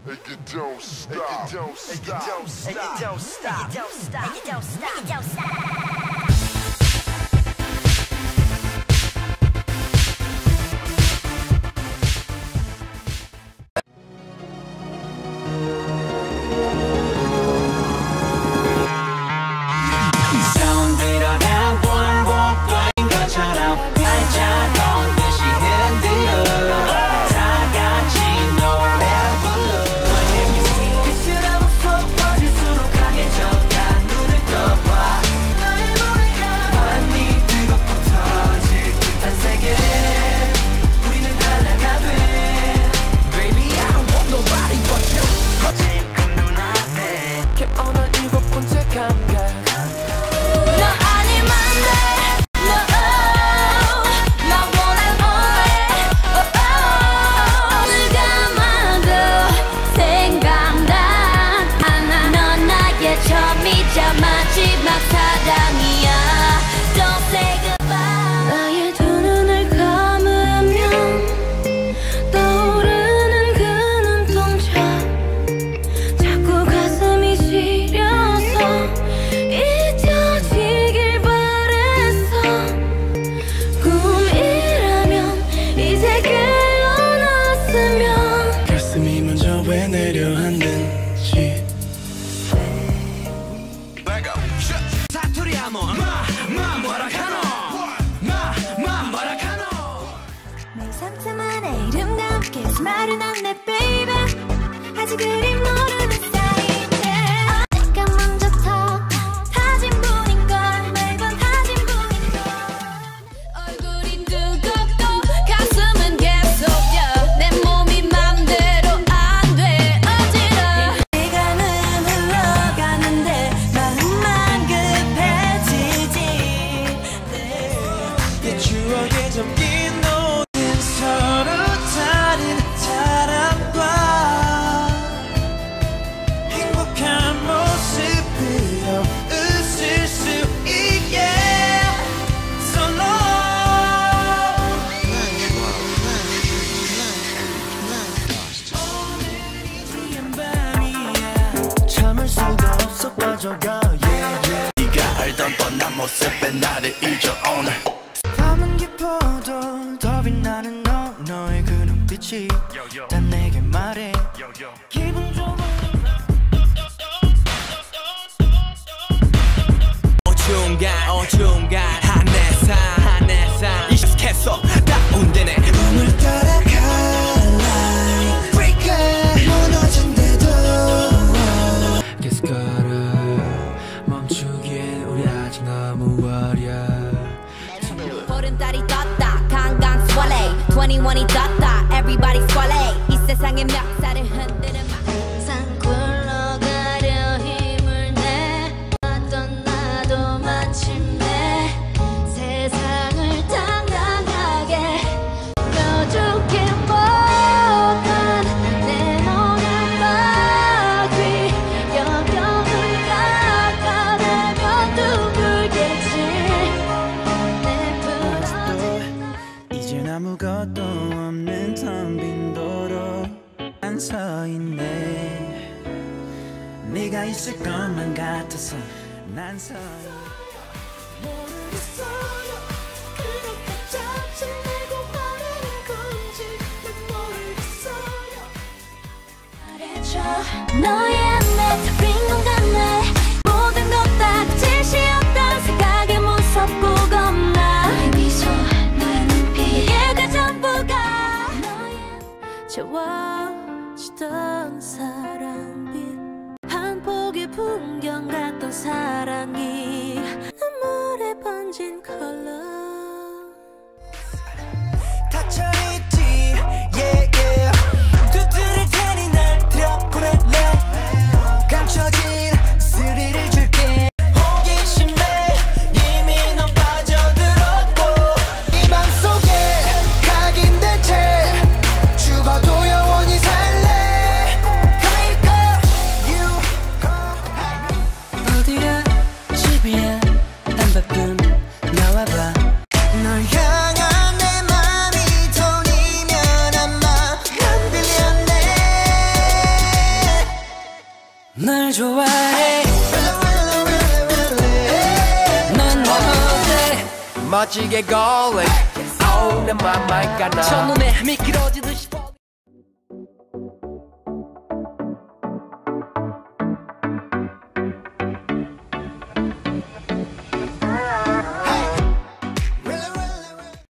And you don't stop. And you don't stop. And you don't stop. And you don't stop. And you don't stop. And you don't stop. 내 상처만의 이름과 함께 말은 안내 baby 아직 그리 모르는 사이인데 내가 먼저 더 다진 분인걸 매번 다진 분인걸 얼굴이 두껍고 가슴은 계속 려 내 몸이 맘대로 안 돼 어지러워 시간은 흘러가는데 마음만 급해지지 내 추억에 잠긴 서로 다른 사람과 행복한 모습으로 웃을 수 있게 So long 오늘이 지금 밤이야 참을 수가 없어 빠져가 네가 알던 뻔한 모습에 나를 잊어 오늘 밤은 깊어도 더 빛나는 너의 그 눈빛이 다 내게 말해 기분 좋아 어중간 한해산 익숙해서 다운되네 꿈을 따라가 like breaker 무너진대도 계속 걸어 멈추기엔 우리 아직 너무 어려 보름달이 떴다 강강 swallow 21이 떴다 everybody swallow 이 세상의 멱살을 흔드는 항상 굴러가려 힘을 내 왔던 나도 마침내 세상을 당당하게 뾰족해 못한 내 노란 바퀴 여경을 깎아내면 둥글겠지 이젠 아무것도 없는 텅 빈 도로 안 서 있네 네가 있을 것만 같아서 난 서 모르겠어요 그렇게 짜증내고 화내는 건지 난 모르겠어요 말해줘 너의 내 탑인 공간에 모든 것 다 짓이었던 생각에 무섭고 겁나 너의 미소 얘가 전부가 채워지던 사랑빛 한 폭의 풍경 같던 사랑이 눈물에 번진 컬러 닫혀있지 yeah yeah 두드릴 테니 날 들여보낼래 감춰진 스릴을 줄게 호기심에 이미 넌 빠져들었고 이 맘속에 각인된 채 죽어도 영원히 살래 어디가 집이야 안 바쁜 나와봐 널 좋아해 넌 나 어때 멋지게 걸린 Oh 내 맘 맑아 나 첫눈에 미끄러지듯이